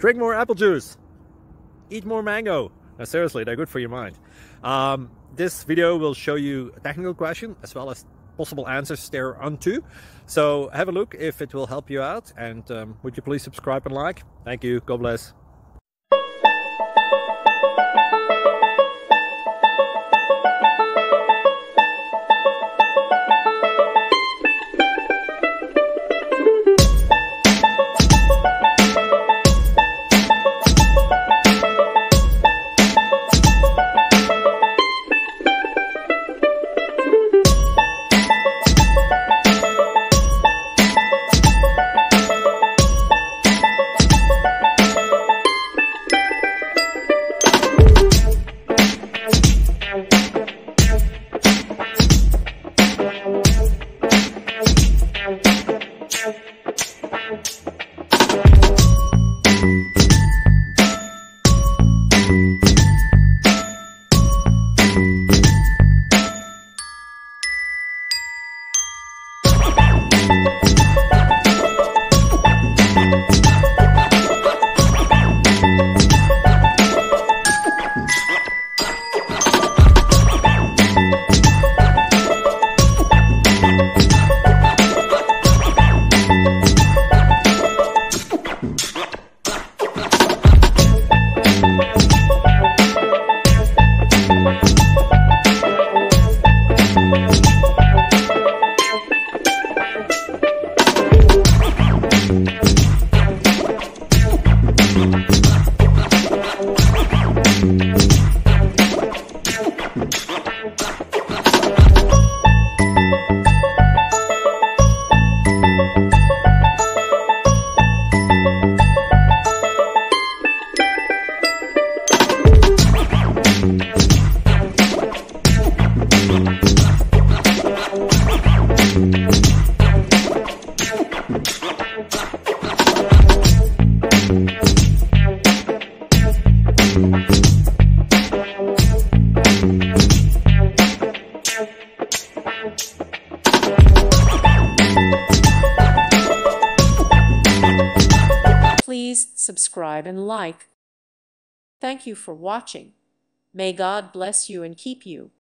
Drink more apple juice. Eat more mango. No, seriously, they're good for your mind. This video will show you a technical question as well as possible answers thereunto. So have a look if it will help you out, and would you please subscribe and like? Thank you. God bless. Please subscribe and like. Thank you for watching. May God bless you and keep you.